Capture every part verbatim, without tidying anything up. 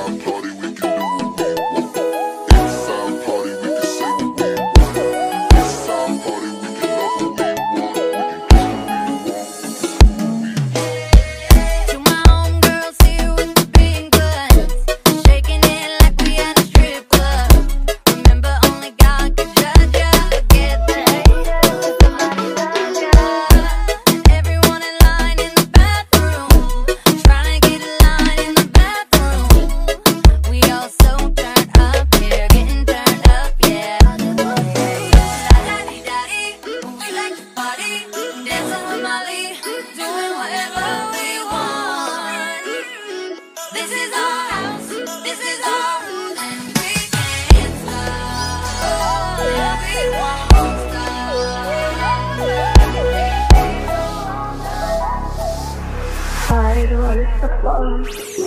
Inside party, we can do what we want. Inside party, we can say what we want. Inside party, we can love what we want. We can kiss what we want. To my homegirls here with the big guns, shaking it like we at a strip club. Remember, only God could judge ya. Get paid, somebody love ya. Everyone in line in the bathroom, trying to get a line in the bathroom. We all so turned up here, getting turned up, yeah. La-da-dee-da-dee, we like to party, dancing with Miley, doing whatever we want. This is our house, this is our room, and we can't stop. Yeah, we won't stop. Highroad is the flow.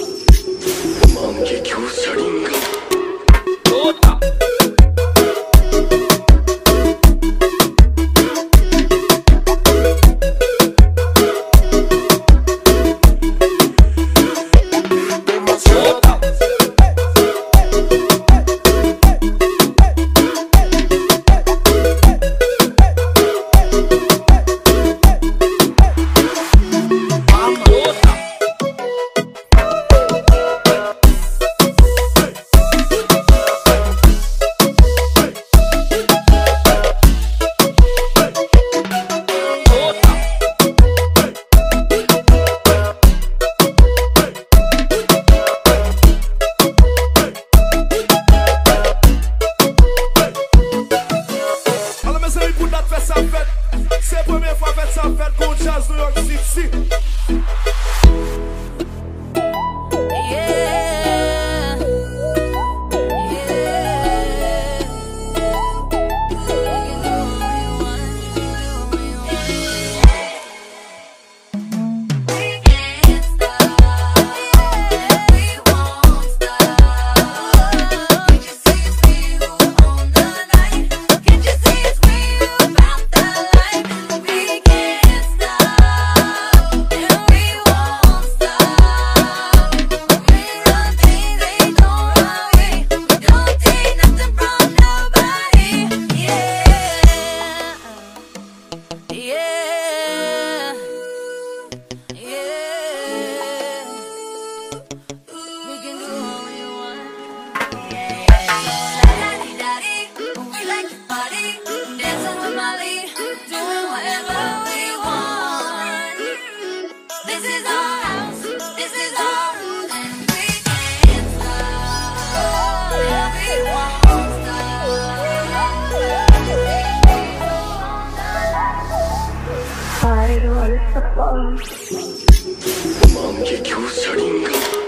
만개 교살인가 C'est la première fois fait ça fête qu'on jazz New York City. Yeah, yeah. We can't stop. We won't stop. Can't you see it's we who own the night? Can't you see it's we who found the light? We can't stop, and we won't stop. We run things they don't run we. We don't take nothing from nobody. Yeah, yeah, yeah. We can do what we want. La-da-dee-da-dee, we like to party, dancing with Miley, doing whatever we want. This is our house, this is our room, and we can't stop. Yeah, we won't stop. Highroad is the flow. 만개 교살인가